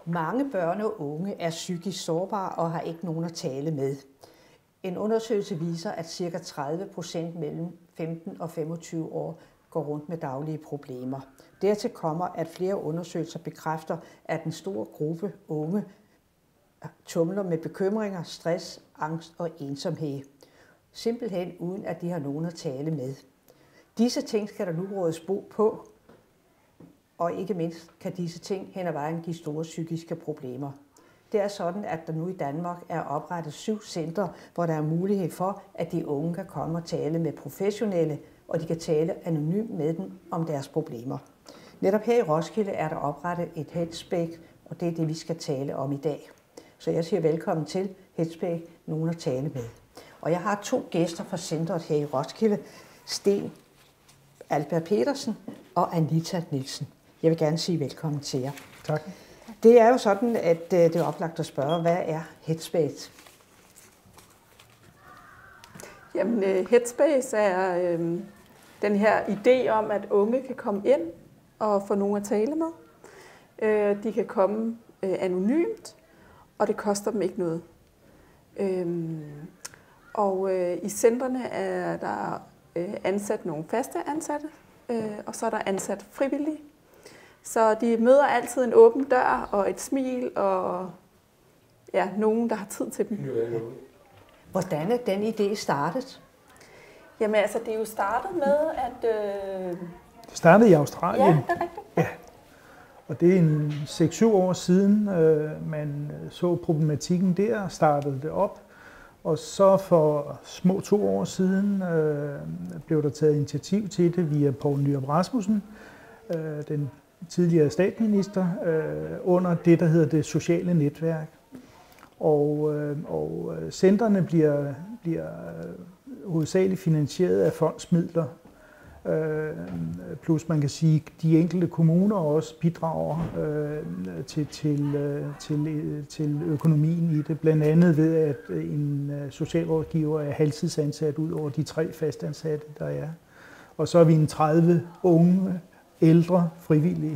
Mange børn og unge er psykisk sårbare og har ikke nogen at tale med. En undersøgelse viser, at ca. 30% mellem 15 og 25 år går rundt med daglige problemer. Dertil kommer, at flere undersøgelser bekræfter, at en stor gruppe unge tumler med bekymringer, stress, angst og ensomhed. Simpelthen uden at de har nogen at tale med. Disse ting skal der nu rådes bo på, og ikke mindst kan disse ting hen ad vejen give store psykiske problemer. Det er sådan, at der nu i Danmark er oprettet 7 centre, hvor der er mulighed for, at de unge kan komme og tale med professionelle, og de kan tale anonymt med dem om deres problemer. Netop her i Roskilde er der oprettet et Headspace, og det er det, vi skal tale om i dag. Så jeg siger velkommen til Headspace, nogen at tale med. Og jeg har 2 gæster fra centret her i Roskilde, Sten Albert Petersen og Anita Nielsen. Jeg vil gerne sige velkommen til jer. Tak. Det er jo sådan, at det er oplagt at spørge, hvad er Headspace? Jamen, Headspace er den her idé om, at unge kan komme ind og få nogen at tale med. De kan komme anonymt, og det koster dem ikke noget. I centrene er der ansat nogle faste ansatte, og så er der ansat frivillige. Så de møder altid en åben dør og et smil og nogen, der har tid til dem. Hvordan er den idé startet? Jamen altså, det er jo startet med, at... Det startede i Australien. Ja, det er rigtigt. Ja. Og det er en 6-7 år siden, man så problematikken der og startede det op. Og så for små 2 år siden blev der taget initiativ til det via Poul Nyrup Rasmussen, den tidligere statsminister, under det, der hedder det sociale netværk. Og centrene bliver hovedsageligt finansieret af fondsmidler, plus man kan sige, at de enkelte kommuner også bidrager til økonomien i det, blandt andet ved, at en socialrådgiver er halvtidsansat ud over de 3 fastansatte, der er. Og så er vi en 30 unge, ældre frivillige.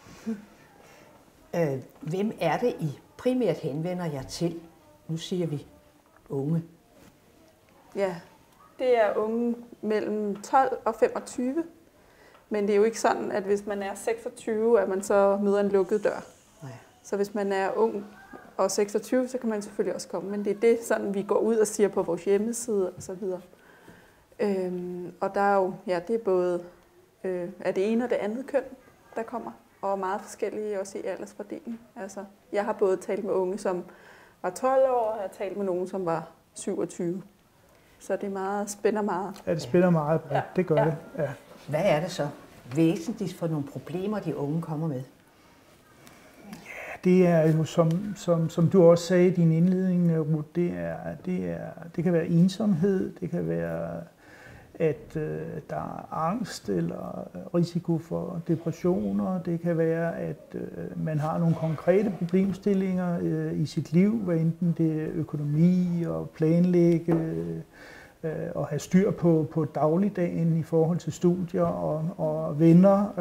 Hvem er det, I primært henvender jer til? Nu siger vi unge. Ja, det er unge mellem 12 og 25. Men det er jo ikke sådan, at hvis man er 26, at man så møder en lukket dør. Nej. Så hvis man er ung og 26, så kan man selvfølgelig også komme. Men det er det, sådan vi går ud og siger på vores hjemmeside og så videre. Og der er jo, det er både er det ene og det andet køn, der kommer. Og meget forskellige også i aldersfordelingen. Altså, jeg har både talt med unge, som var 12 år, og jeg har talt med nogen, som var 27. Så det er meget, spænder meget. Ja, det spænder meget bredt. Det gør det. Ja. Hvad er det så væsentligt for nogle problemer, de unge kommer med? Ja, det er jo, som du også sagde i din indledning, Ruth, det kan være ensomhed, det kan være, at der er angst eller risiko for depressioner. Det kan være, at man har nogle konkrete problemstillinger i sit liv, hvad enten det er økonomi og planlægge og have styr på dagligdagen i forhold til studier og venner.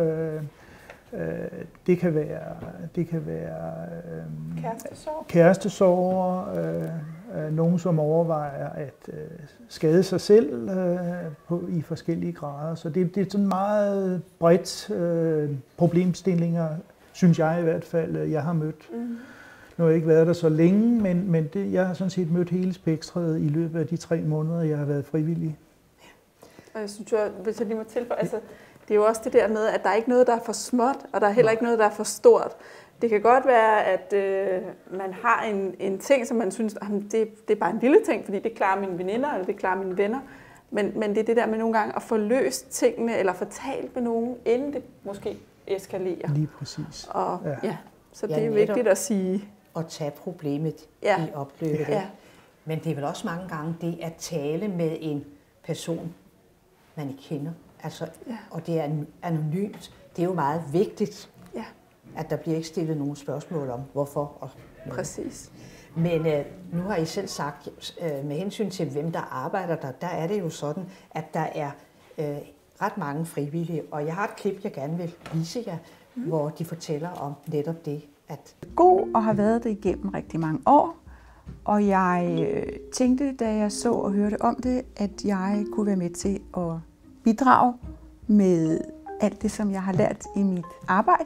Det kan være kærestesorger, nogen som overvejer at skade sig selv i forskellige grader. Så det er sådan meget bredt problemstillinger, synes jeg i hvert fald, jeg har mødt. Nu har jeg ikke været der så længe, men jeg har sådan set mødt hele spektret i løbet af de 3 måneder, jeg har været frivillig. Og jeg synes jo, hvis jeg lige må tilføje, altså, det er jo også det der med, at der er ikke noget, der er for småt, og der er heller ikke noget, der er for stort. Det kan godt være, at man har en ting, som man synes, det er bare en lille ting, fordi det klarer mine veninder, eller det klarer mine venner. Men det er det der med nogle gange at få løst tingene, eller få talt med nogen, inden det måske eskalerer. Lige præcis. Og, så det er vigtigt at sige. At tage problemet i opløbet. Ja. Men det er vel også mange gange det at tale med en person, man ikke kender. Altså, og det er anonymt. Det er jo meget vigtigt, at der bliver ikke stillet nogen spørgsmål om, hvorfor. Og præcis. Men nu har I selv sagt, med hensyn til hvem der arbejder der er det jo sådan, at der er ret mange frivillige. Og jeg har et klip, jeg gerne vil vise jer, hvor de fortæller om netop det. At god og har været det igennem rigtig mange år. Og jeg tænkte, da jeg så og hørte om det, at jeg kunne være med til at bidrage med alt det, som jeg har lært i mit arbejde.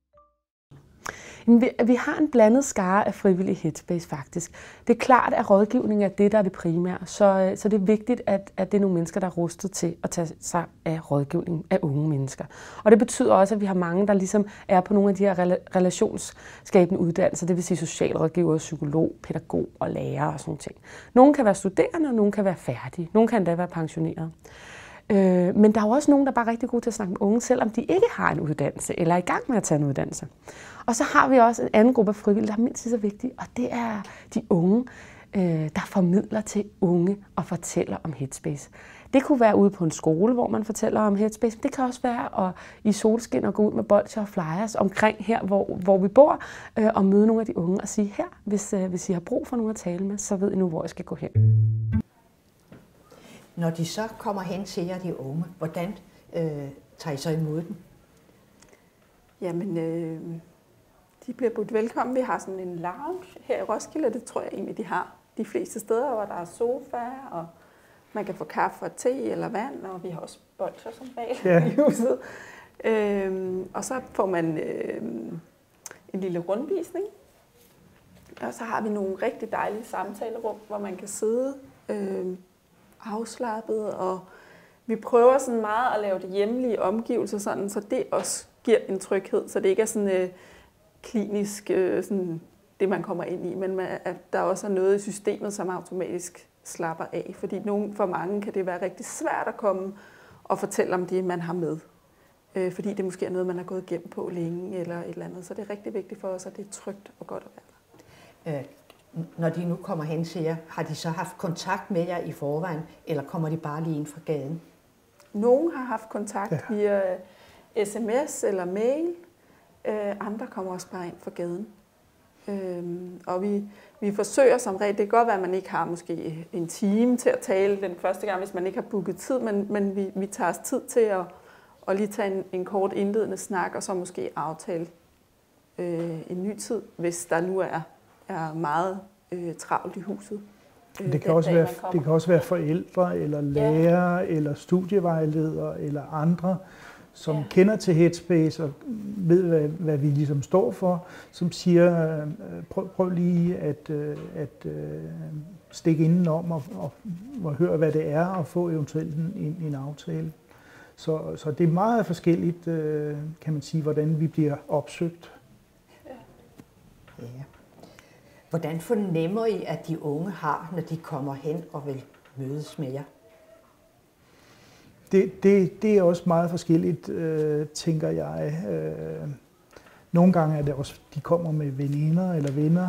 Vi har en blandet skare af frivillige Headspace faktisk. Det er klart, at rådgivning er det, der er det primære. Så det er vigtigt, at det er nogle mennesker, der er rustet til at tage sig af rådgivning af unge mennesker. Og det betyder også, at vi har mange, der ligesom er på nogle af de her relationsskabende uddannelser. Det vil sige socialrådgiver, psykolog, pædagog og lærer og sådan noget. Nogle kan være studerende, og nogle kan være færdige. Nogle kan endda være pensionerede. Men der er jo også nogen, der er bare rigtig gode til at snakke med unge, selvom de ikke har en uddannelse eller er i gang med at tage en uddannelse. Og så har vi også en anden gruppe af frivillige, der er mindst lige så vigtige, og det er de unge, der formidler til unge og fortæller om Headspace. Det kunne være ude på en skole, hvor man fortæller om Headspace, men det kan også være i solskin og gå ud med bolsjer og flyers omkring her, hvor vi bor, og møde nogle af de unge og sige, her, hvis I har brug for nogen at tale med, så ved I nu, hvor I skal gå hen. når de så kommer hen til jer, de unge, hvordan tager I så imod dem? Jamen, de bliver budt velkommen. Vi har sådan en lounge her i Roskilde, og det tror jeg egentlig, de har de fleste steder, hvor der er sofaer, og man kan få kaffe og te eller vand, og vi har også bolcher som regel i huset. Og så får man en lille rundvisning, og så har vi nogle rigtig dejlige samtalerum, hvor man kan sidde afslappet, og vi prøver sådan meget at lave det hjemlige omgivelser, sådan, så det også giver en tryghed, så det ikke er sådan klinisk sådan det, man kommer ind i, men at der også er noget i systemet, som automatisk slapper af. Fordi for mange kan det være rigtig svært at komme og fortælle om det, man har med. Fordi det måske er noget, man har gået igennem på længe eller et eller andet. Så det er rigtig vigtigt for os, at det er trygt og godt at være der. Når de nu kommer hen til jer, har de så haft kontakt med jer i forvejen, eller kommer de bare lige ind fra gaden? Nogle har haft kontakt via sms eller mail. Andre kommer også bare ind fra gaden. Og vi forsøger som regel, det kan godt være, at man ikke har måske en time til at tale den første gang, hvis man ikke har booket tid, men vi tager os tid til at lige tage en kort indledende snak, og så måske aftale en ny tid, hvis der nu er meget travlt i huset. Det kan også være forældre, eller lærere, eller studievejledere, eller andre, som kender til Headspace og ved, hvad vi ligesom står for, som siger, prøv lige at stikke indenom og høre, hvad det er, og få eventuelt en aftale. Så det er meget forskelligt, kan man sige, hvordan vi bliver opsøgt. Ja. Hvordan fornemmer I, at de unge har, når de kommer hen og vil mødes med jer? Det er også meget forskelligt, tænker jeg. Nogle gange er det også, de kommer med veninder eller venner.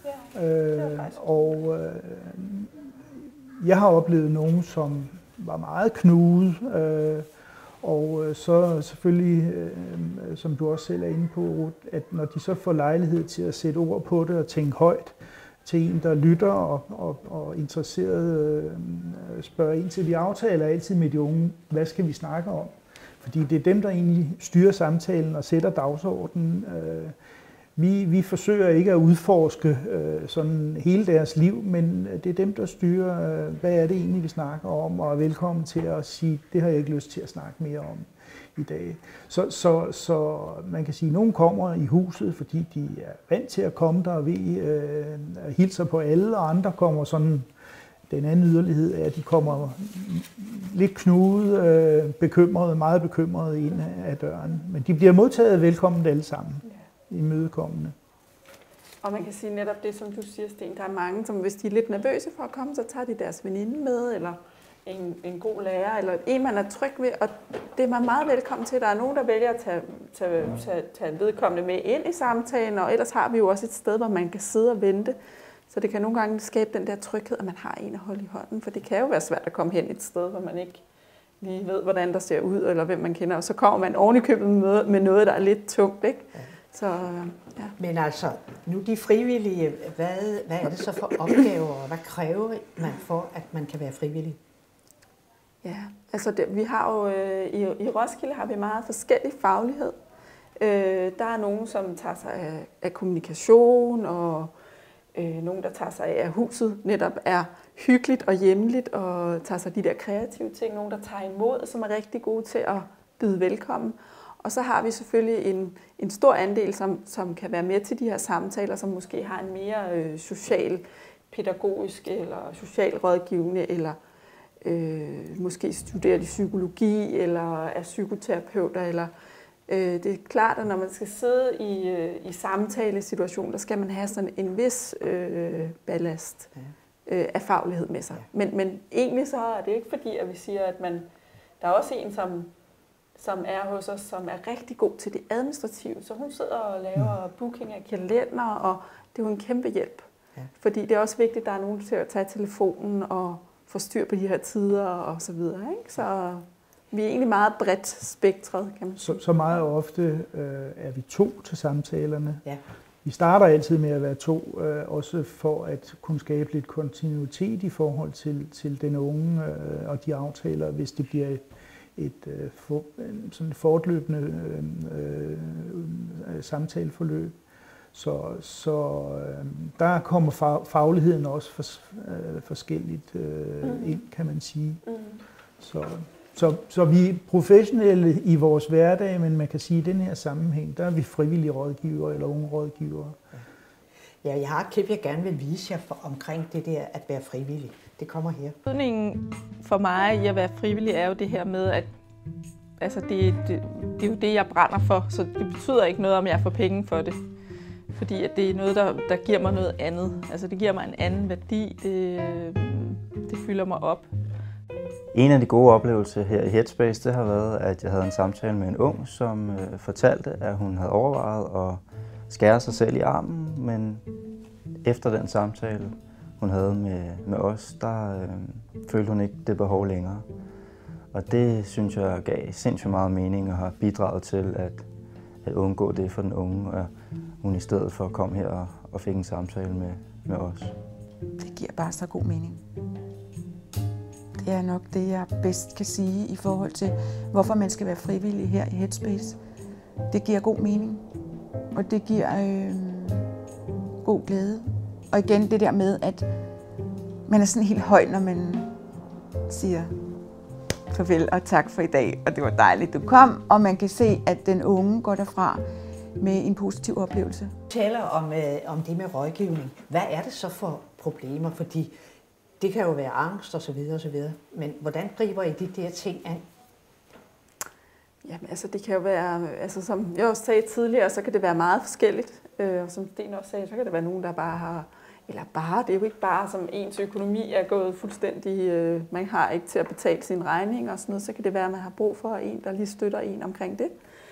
Jeg har oplevet nogen, som var meget knude, og så selvfølgelig, som du også selv er inde på, at når de så får lejlighed til at sætte ord på det og tænke højt til en, der lytter og interesseret spørger ind til, vi aftaler altid med de unge, hvad skal vi snakke om? Fordi det er dem, der egentlig styrer samtalen og sætter dagsordenen. Vi forsøger ikke at udforske sådan hele deres liv, men det er dem, der styrer, hvad er det egentlig, vi snakker om, og er velkommen til at sige, det har jeg ikke lyst til at snakke mere om i dag. Så man kan sige, at nogen kommer i huset, fordi de er vant til at komme der og hilser på alle, og andre kommer sådan, den anden yderlighed er, at de kommer lidt knude, bekymrede, meget bekymrede ind af døren. Men de bliver modtaget velkommen alle sammen. Imødekommende. Og man kan sige netop det, som du siger, Sten, der er mange, som hvis de er lidt nervøse for at komme, så tager de deres veninde med, eller en god lærer, eller en, man er tryg ved, og det er man meget velkommen til. Der er nogen, der vælger at tage vedkommende med ind i samtalen, og ellers har vi jo også et sted, hvor man kan sidde og vente. Så det kan nogle gange skabe den der tryghed, at man har en at holde i hånden, for det kan jo være svært at komme hen et sted, hvor man ikke lige ved, hvordan der ser ud, eller hvem man kender, og så kommer man oven i købet med noget, der er lidt tungt, ikke? Så, ja. Men altså, nu de frivillige, hvad er det så for opgaver, og hvad kræver man for, at man kan være frivillig? Ja, altså vi har jo i Roskilde har vi meget forskellig faglighed. Der er nogen, som tager sig af kommunikation, og nogen, der tager sig af, at huset netop er hyggeligt og hjemligt, og tager sig de der kreative ting. Nogen, der tager imod, som er rigtig gode til at byde velkommen. Og så har vi selvfølgelig en stor andel, som kan være med til de her samtaler, som måske har en mere social, pædagogisk eller social rådgivende, eller måske studerer de psykologi, eller er psykoterapeuter. Eller, det er klart, at når man skal sidde i samtalesituationer, der skal man have sådan en vis ballast af faglighed med sig. Ja. Men egentlig så er det ikke fordi, at vi siger, at der er også en, som er hos os, som er rigtig god til det administrative. Så hun sidder og laver booking af kalender, og det er jo en kæmpe hjælp. Ja. Fordi det er også vigtigt, at der er nogen til at tage telefonen og få styr på de her tider og så videre. Ikke? Så vi er egentlig meget bredt spektret, kan man sige. Så meget ofte er vi 2 til samtalerne. Ja. Vi starter altid med at være 2, også for at kunne skabe lidt kontinuitet i forhold til den unge og de aftaler, hvis det bliver sådan fortløbende samtaleforløb. Så der kommer fagligheden også forskelligt ind, kan man sige. Så vi er professionelle i vores hverdag, men man kan sige, at i den her sammenhæng, der er vi frivillige rådgivere eller unge rådgivere. Ja, jeg har et klip, jeg gerne vil vise jer omkring det der at være frivillig. Det kommer her. Betydningen for mig i at være frivillig er jo det her med, at altså det er jo det, jeg brænder for, så det betyder ikke noget, om jeg får penge for det. Fordi at det er noget, der giver mig noget andet. Altså det giver mig en anden værdi, det fylder mig op. En af de gode oplevelser her i Headspace, det har været, at jeg havde en samtale med en ung, som fortalte, at hun havde overvejet at skære sig selv i armen, men efter den samtale, hun havde med os, der følte hun ikke det behov længere. Og det synes jeg gav sindssygt meget mening og har bidraget til at undgå det for den unge, og hun i stedet for kom her og fik en samtale med os. Det giver bare så god mening. Det er nok det, jeg bedst kan sige i forhold til, hvorfor man skal være frivillig her i Headspace. Det giver god mening, og det giver god glæde. Og igen det der med, at man er sådan helt høj, når man siger farvel og tak for i dag, og det var dejligt, du kom. Og man kan se, at den unge går derfra med en positiv oplevelse. Du taler om det med rådgivning. Hvad er det så for problemer? Fordi det kan jo være angst og så videre og så videre. Men hvordan griber I de der ting an? Jamen altså det kan jo være, altså som jeg også sagde tidligere, så kan det være meget forskelligt. Og som Sten også sagde, så kan det være nogen, der bare har, eller bare, det er jo ikke bare som ens økonomi er gået fuldstændig, man har ikke til at betale sin regning og sådan noget, så kan det være, at man har brug for en, der lige støtter en omkring det.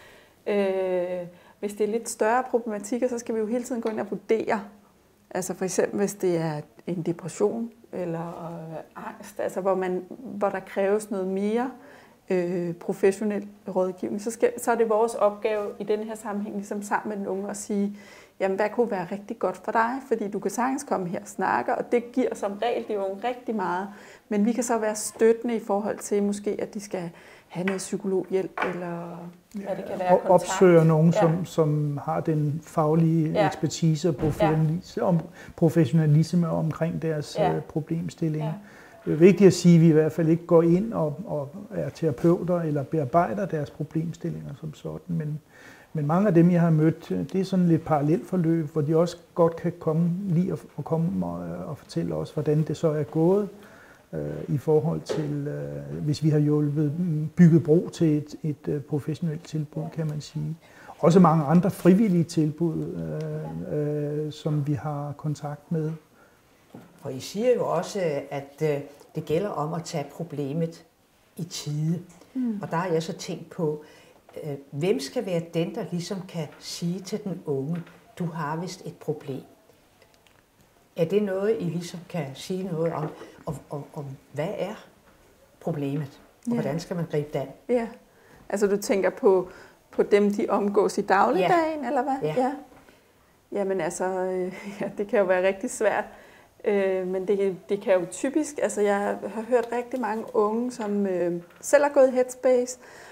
Hvis det er lidt større problematikker, så skal vi jo hele tiden gå ind og vurdere. Altså for eksempel, hvis det er en depression eller angst, altså hvor der kræves noget mere professionel rådgivning, så er det vores opgave i denne her sammenhæng, ligesom sammen med den unge, at sige, jamen hvad kunne være rigtig godt for dig, fordi du kan sagtens komme her og snakke, og det giver som regel de unge rigtig meget, men vi kan så være støttende i forhold til måske, at de skal have noget psykologhjælp, eller hvad det kan være, kontakt. Opsøger nogen, som har den faglige ekspertise og professionalisme omkring deres problemstillinger. Det er vigtigt at sige, at vi i hvert fald ikke går ind og er terapeuter eller bearbejder deres problemstillinger som sådan, men mange af dem, jeg har mødt, det er sådan lidt parallelforløb, hvor de også godt kan komme og fortælle os, hvordan det så er gået i forhold til, hvis vi har bygget bro til et professionelt tilbud, kan man sige. Også mange andre frivillige tilbud, som vi har kontakt med. Og I siger jo også, at det gælder om at tage problemet i tide. Og der har jeg så tænkt på, hvem skal være den, der ligesom kan sige til den unge, du har vist et problem? Er det noget, I ligesom kan sige noget om? Og hvad er problemet? Og hvordan skal man gribe det an? Ja, altså du tænker på dem, de omgås i dagligdagen, eller hvad? Ja. Jamen altså, det kan jo være rigtig svært. Men det kan jo typisk, altså jeg har hørt rigtig mange unge, som selv har gået i Headspace,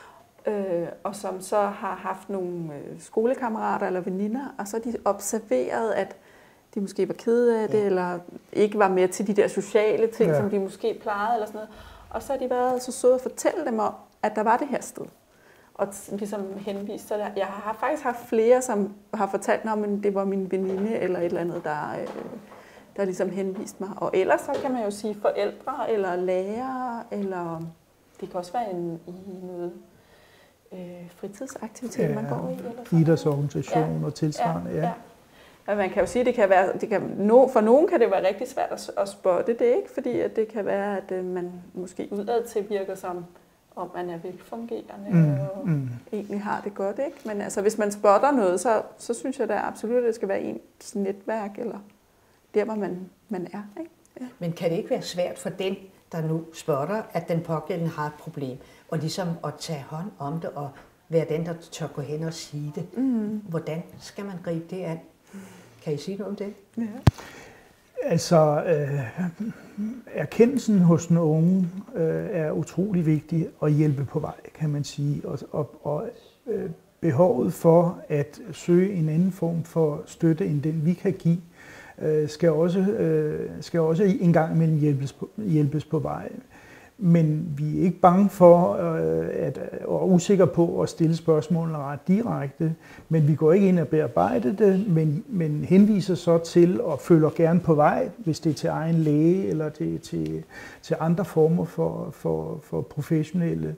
og som så har haft nogle skolekammerater eller veninder, og så har de observeret, at de måske var kede af det, eller ikke var med til de der sociale ting, som de måske plejede, eller sådan noget. Og så har de været så søde at fortælle dem om, at der var det her sted. Og ligesom henvist sig der. Jeg har faktisk haft flere, som har fortalt mig, at det var min veninde, eller et eller andet, der ligesom henviste mig. Og ellers så kan man jo sige forældre, eller lærere, eller det kan også være i noget fritidsaktivitet, man går i. Eller idrætsorganisation og tilsvarende, ja. Og man kan jo sige, at for nogen kan det være rigtig svært at spotte det, ikke? Fordi at det kan være, at man måske udad til virker som, om man er velfungerende og egentlig har det godt, ikke? Men altså, hvis man spotter noget, så synes jeg da absolut, at det skal være ens netværk, eller der, hvor man er, ikke? Ja. Men kan det ikke være svært for den, der nu spotter, at den pågældende har et problem, og ligesom at tage hånd om det, og være den, der tør gå hen og sige det? Hvordan skal man gribe det an? Kan I sige noget om det? Ja. Altså, erkendelsen hos den unge er utrolig vigtig at hjælpe på vej, kan man sige. Og behovet for at søge en anden form for støtte, end den vi kan give, skal også en gang imellem hjælpes på vej. Men vi er ikke bange for og usikre på at stille spørgsmålene ret direkte, men vi går ikke ind og bearbejder det, men henviser så til og følger gerne på vej, hvis det er til egen læge eller til andre former for professionelle.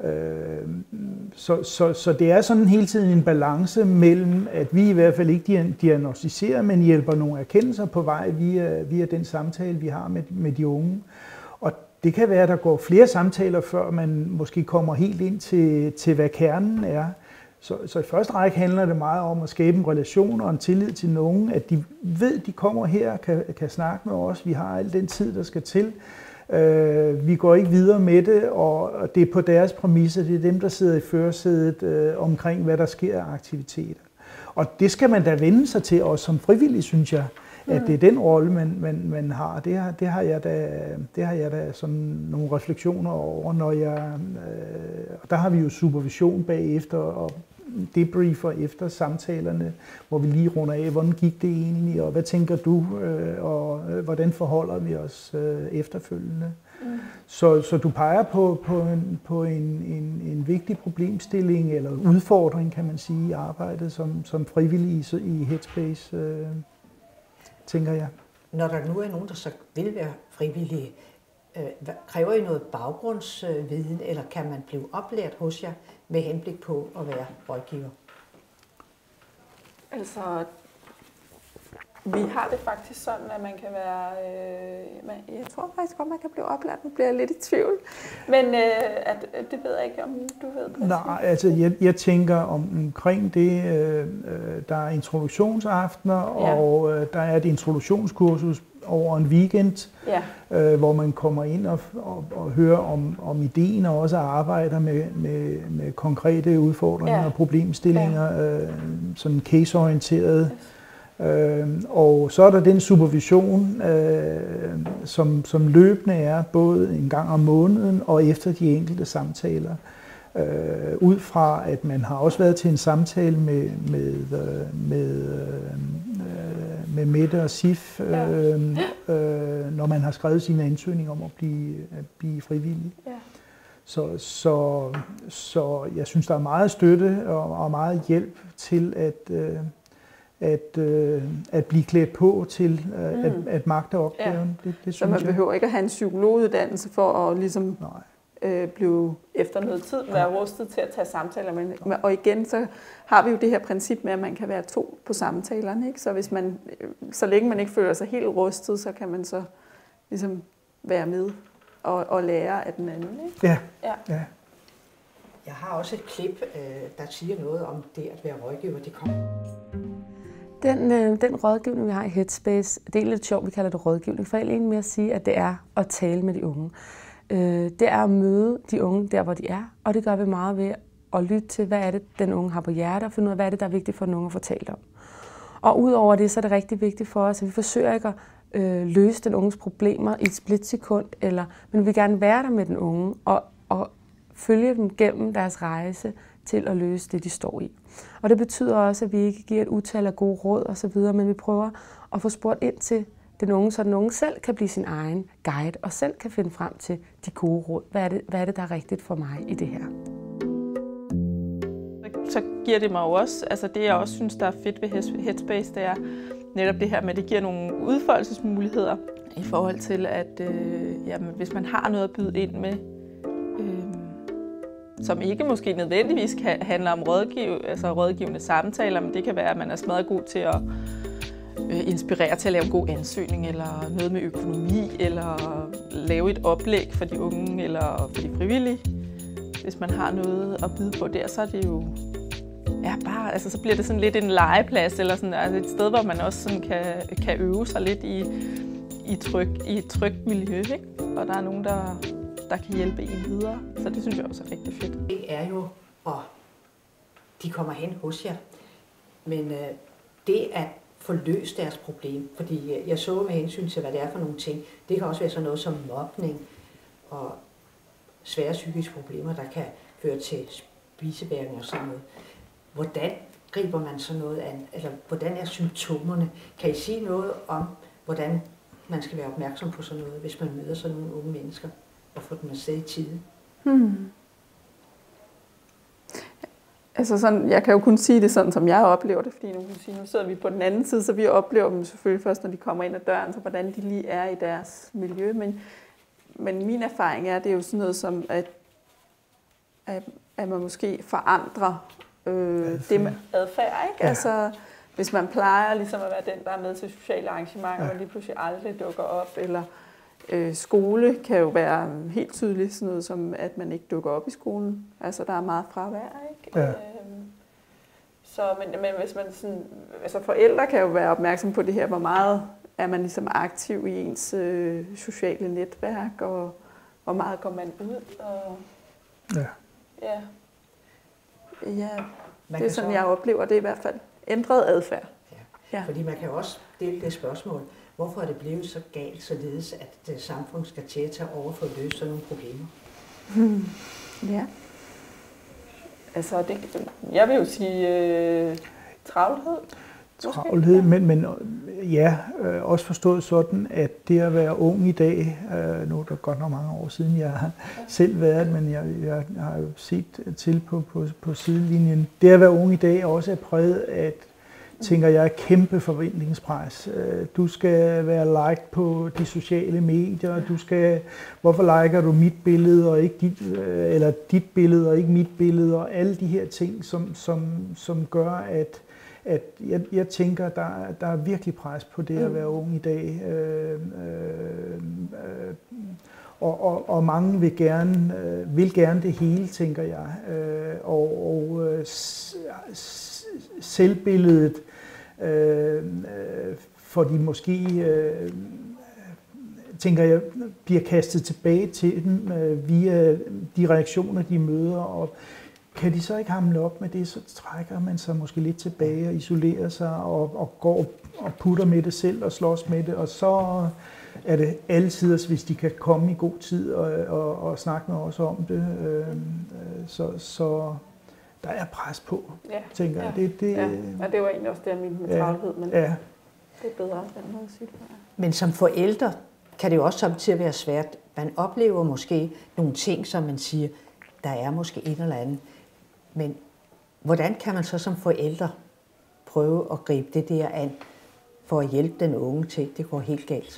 Så det er sådan hele tiden en balance mellem, at vi i hvert fald ikke diagnostiserer, men hjælper nogle erkendelser på vej via den samtale, vi har med de unge. Og det kan være, at der går flere samtaler, før man måske kommer helt ind til hvad kernen er. Så i første række handler det meget om at skabe en relation og en tillid til nogen, at de ved, at de kommer her og kan snakke med os. Vi har al den tid, der skal til. Vi går ikke videre med det, og det er på deres præmisser. Det er dem, der sidder i førersædet omkring, hvad der sker af aktiviteter. Og det skal man da vende sig til, også som frivillig, synes jeg, at det er den rolle, man har. Det har jeg da sådan nogle refleksioner over, når der har vi jo supervision bagefter og debriefer efter samtalerne, hvor vi lige runder af, hvordan gik det egentlig, og hvad tænker du, og hvordan forholder vi os efterfølgende. Så du peger på en vigtig problemstilling, eller udfordring, kan man sige, i arbejdet som frivillig i Headspace, tænker jeg. Når der nu er nogen, der så vil være frivillige, kræver I noget baggrundsviden, eller kan man blive oplært hos jer med henblik på at være rådgiver? Altså, vi har det faktisk sådan, at man kan være... jeg tror faktisk godt, man kan blive oplært. Nu bliver jeg lidt i tvivl. Men det ved jeg ikke, om du ved præcis. Nej, altså jeg tænker omkring det. Der er introduktionsaftener, og der er et introduktionskursus over en weekend, hvor man kommer ind og hører om ideen, og også arbejder med konkrete udfordringer og problemstillinger, sådan caseorienteret. Og så er der den supervision, som løbende er både en gang om måneden og efter de enkelte samtaler. Ud fra, at man har også været til en samtale med Mette og Sif, når man har skrevet sin ansøgning om at blive frivillig. Så jeg synes, der er meget støtte og meget hjælp til at blive klædt på til at magte opgaven. Det så man behøver ikke at have en psykologuddannelse for at ligesom blive efter noget tid være rustet til at tage samtaler med. Og igen, så har vi jo det her princip med, at man kan være 2 på samtalerne, ikke? Så hvis så længe man ikke føler sig helt rustet, så kan man så ligesom være med og lære af den anden, ikke? Ja. Jeg har også et klip, der siger noget om det at være rådgiver. Det kommer. Den rådgivning, vi har i Headspace, det er lidt sjovt, vi kalder det rådgivning, for jeg er egentlig med at sige, at det er at tale med de unge. Det er at møde de unge der, hvor de er, og det gør vi meget ved at lytte til, hvad er det, den unge har på hjertet, og finde ud af, hvad er det, der er vigtigt for den unge at fortælle om. Og udover det, så er det rigtig vigtigt for os, at vi forsøger ikke at løse den unges problemer i et splitsekund, men vi vil gerne være der med den unge, og følge dem gennem deres rejse til at løse det, de står i. Og det betyder også, at vi ikke giver et utal af gode råd osv., men vi prøver at få spurgt ind til den unge, så den unge selv kan blive sin egen guide og selv kan finde frem til de gode råd. Hvad er det, der er rigtigt for mig i det her? Så giver det mig jo også, altså det jeg også synes, der er fedt ved Headspace, det er netop det her med, at det giver nogle udfoldelsesmuligheder i forhold til, at jamen, hvis man har noget at byde ind med, som ikke måske nødvendigvis handler om rådgivende samtaler, men det kan være, at man er smadret god til at inspirere til at lave en god ansøgning, eller noget med økonomi, eller lave et oplæg for de unge, eller for de frivillige. Hvis man har noget at byde på der, så er det jo bare, altså så bliver det sådan lidt en legeplads, eller sådan, altså et sted, hvor man også sådan kan øve sig lidt i et trygt miljø, ikke? Og der er nogen, der kan hjælpe en videre. Så det synes jeg også er rigtig fedt. Det er jo, og de kommer hen hos jer, men det at få løst deres problem, fordi jeg så med hensyn til, hvad det er for nogle ting, det kan også være sådan noget som mobning og svære psykiske problemer, der kan føre til spisevægring og sådan noget. Hvordan griber man sådan noget an? Eller hvordan er symptomerne? Kan I sige noget om, hvordan man skal være opmærksom på sådan noget, hvis man møder sådan nogle unge mennesker, og få dem afsted i tide? Altså sådan, jeg kan jo kun sige det sådan, som jeg oplever det, fordi nu sidder vi på den anden side, så vi oplever dem selvfølgelig først, når de kommer ind ad døren, så hvordan de lige er i deres miljø. Men min erfaring er, det er jo sådan noget som, at man måske forandrer det med adfærd, ikke? Ja. Altså, hvis man plejer ligesom at være den, der er med til sociale arrangementer, og lige pludselig aldrig dukker op, eller skole kan jo være helt tydeligt sådan noget som, at man ikke dukker op i skolen. Altså, der er meget fravær, ikke? Ja. Men hvis man sådan, altså forældre kan jo være opmærksom på det her, hvor meget er man ligesom aktiv i ens sociale netværk, og hvor meget går man ud, og det er sådan, jeg oplever det i hvert fald. Ændret adfærd. Ja. Fordi man kan også stille det spørgsmål, hvorfor er det blevet så galt, således at samfundet skal til at tage over for at løse sådan nogle problemer? Ja. Altså, jeg vil jo sige travlhed. Travlhed, men ja, også forstået sådan, at det at være ung i dag, nu er det godt nok mange år siden, jeg har selv været, men jeg har jo set til på sidelinjen. Det at være ung i dag også er præget af, tænker jeg, kæmpe forventningspres. Du skal være liked på de sociale medier. Hvorfor liker du mit billede og ikke dit, eller dit billede og ikke mit billede, og alle de her ting, som gør, at jeg tænker, der er virkelig pres på det at være ung i dag. Og mange vil gerne det hele, tænker jeg. Og selvbilledet for de måske, tænker jeg, bliver kastet tilbage til dem via de reaktioner, de møder. Og kan de så ikke hamle op med det, så trækker man sig måske lidt tilbage og isolerer sig og går og putter med det selv og slås med det. Og så er det altid, hvis de kan komme i god tid og snakke med os om det. Så der er pres på, tænker jeg. Og det var egentlig også det, jeg mente med travlhed, men det er bedre den måde at sige det. Men som forældre kan det jo også samtidig være svært. Man oplever måske nogle ting, som man siger, der er måske en eller anden. Men hvordan kan man så som forældre prøve at gribe det der an, for at hjælpe den unge til, det går helt galt?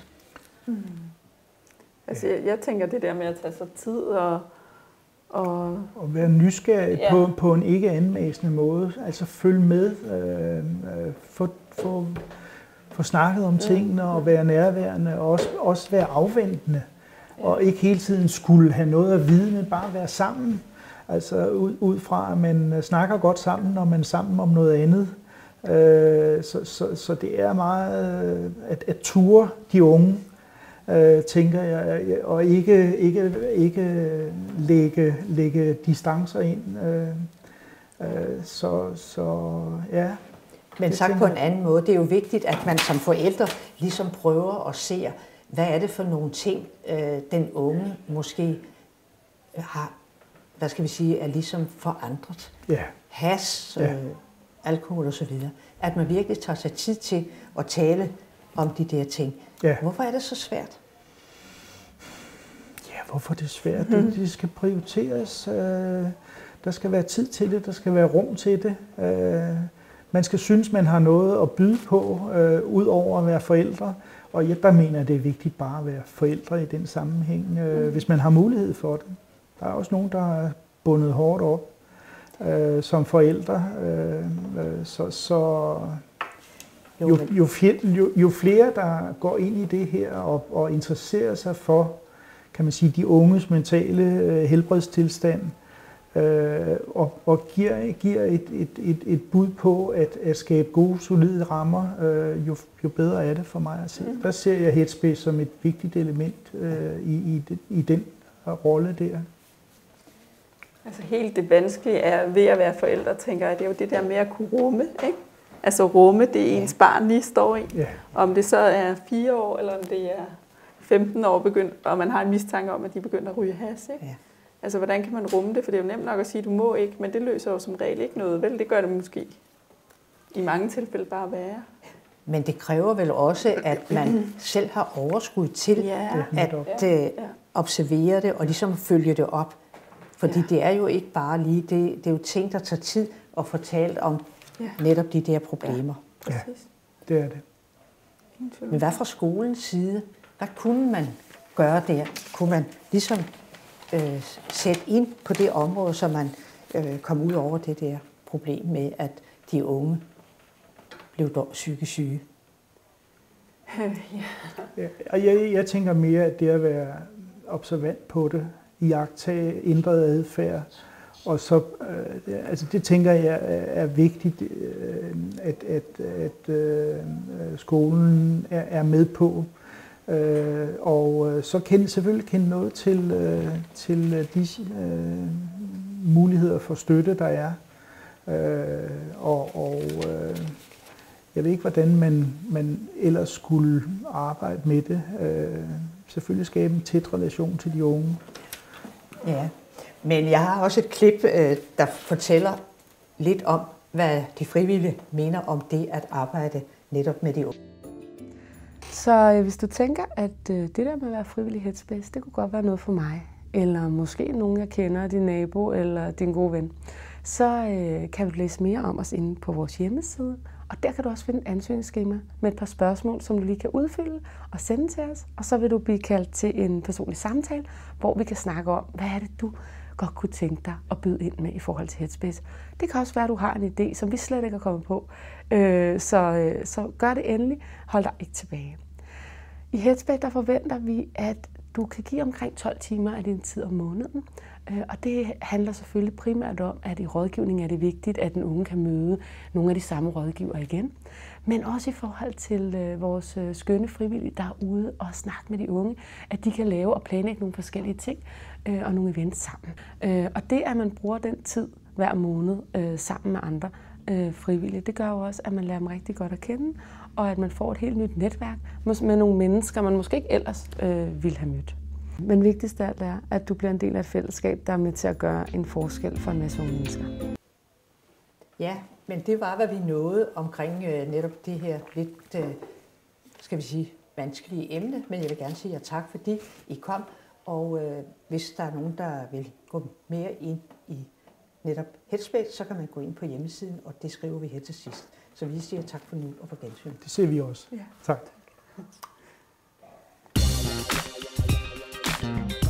Altså, jeg tænker det der med at tage sig tid og være nysgerrig på en ikke anmæsende måde. Altså følge med, få snakket om tingene og være nærværende og også være afventende. Og ikke hele tiden skulle have noget at vide, men bare være sammen. Altså ud fra, at man snakker godt sammen, når man er sammen om noget andet. Så det er meget at ture de unge, tænker jeg, og ikke lægge distancer ind. Ja. Men sagt på en anden måde, det er jo vigtigt, at man som forældre ligesom prøver at se, hvad er det for nogle ting, den unge måske har hvad skal vi sige, er ligesom forandret. Ja. Has, alkohol og så videre. At man virkelig tager sig tid til at tale om de der ting. Ja. Hvorfor er det så svært? Ja, hvorfor er det svært? Det skal prioriteres. Der skal være tid til det. Der skal være rum til det. Man skal synes, man har noget at byde på, ud over at være forældre. Og der mener jeg, det er vigtigt bare at være forældre i den sammenhæng, hvis man har mulighed for det. Der er også nogen, der er bundet hårdt op som forældre. Jo flere, der går ind i det her og interesserer sig for, kan man sige, de unges mentale helbredstilstand, og giver et bud på at skabe gode, solide rammer, jo bedre er det for mig at se. Der ser jeg Headspace som et vigtigt element i den rolle der. Altså helt det vanskelige er ved at være forældre, tænker jeg, det er jo det der med at kunne rumme, ikke? Altså rumme det ens barn lige står i. Ja. Om det så er 4 år, eller om det er 15 år begyndt, og man har en mistanke om, at de begynder at ryge has, ikke? Ja. Altså, hvordan kan man rumme det? For det er jo nemt nok at sige, at du må ikke, men det løser jo som regel ikke noget, vel? Det gør det måske i mange tilfælde bare værre. Men det kræver vel også, at man selv har overskud til at observere det og ligesom følge det op. Fordi det er jo ikke bare lige, det er jo ting, der tager tid at fortælle om netop de der problemer. Ja, det er det. Men hvad fra skolens side? Hvad kunne man gøre der? Kunne man ligesom sætte ind på det område, så man kom ud over det der problem med, at de unge blev dog psykisk syge? Jeg tænker mere, at det at være observant på det, iagttage ændret adfærd, og så, altså det tænker jeg er vigtigt, at skolen er med på. Og så selvfølgelig kende noget til de muligheder for støtte, der er. Jeg ved ikke, hvordan man ellers skulle arbejde med det. Selvfølgelig skabe en tæt relation til de unge. Ja, men jeg har også et klip, der fortæller lidt om, hvad de frivillige mener om det at arbejde netop med de unge. Så hvis du tænker, at det der med at være frivillig i Headspace, det kunne godt være noget for mig, eller måske nogen, jeg kender, din nabo eller din gode ven, så kan du læse mere om os inde på vores hjemmeside, og der kan du også finde et ansøgningsskema med et par spørgsmål, som du lige kan udfylde og sende til os, og så vil du blive kaldt til en personlig samtale, hvor vi kan snakke om, hvad er det, du godt kunne tænke dig at byde ind med i forhold til Headspace. Det kan også være, at du har en idé, som vi slet ikke er kommet på, så gør det endelig. Hold dig ikke tilbage. I Headspace der forventer vi, at du kan give omkring 12 timer af din tid om måneden. Og det handler selvfølgelig primært om, at i rådgivning er det vigtigt, at den unge kan møde nogle af de samme rådgivere igen. Men også i forhold til vores skønne frivillige, der er ude og snakke med de unge, at de kan lave og planlægge nogle forskellige ting og nogle events sammen. Og det, at man bruger den tid hver måned sammen med andre frivillige, det gør jo også, at man lærer dem rigtig godt at kende, og at man får et helt nyt netværk med nogle mennesker, man måske ikke ellers ville have mødt. Men vigtigst af alt er, at du bliver en del af et fællesskab, der er med til at gøre en forskel for en masse unge mennesker. Ja, men det var, hvad vi nåede omkring netop det her lidt, skal vi sige, vanskelige emne. Men jeg vil gerne sige jer tak, fordi I kom. Og hvis der er nogen, der vil gå mere ind i netop Headspace, så kan man gå ind på hjemmesiden, og det skriver vi her til sidst. Så vi siger tak for nu og på gensyn. Det ser vi også. Ja. Tak.